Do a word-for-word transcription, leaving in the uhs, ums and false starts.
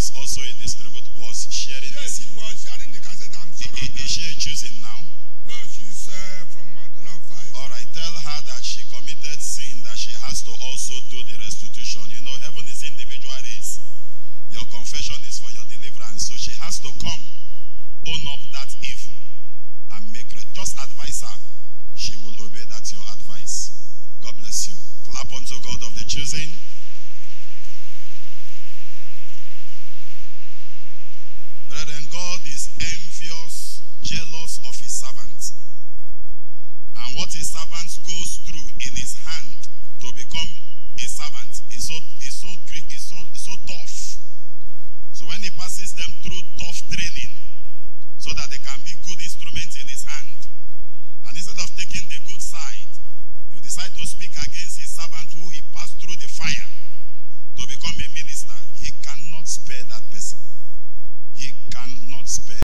was also a distributor, was sharing Yes, the she was sharing the cassette. I'm sure. I, is she choosing now? No, she's uh, from Mountain of Fire. All right, tell her that she committed sin, that she has to also do the restitution. You know, heaven is individual race. Your confession is for your deliverance. So she has to come, own up that evil, and make it. Just advise her. She will obey. That's your advice. God bless you. Clap unto God of the choosing. Brethren, God is envious, jealous of his servants. And what his servant goes through in his hand to become a servant is so, is so, is so, is so tough. So when he passes them through tough training, so that they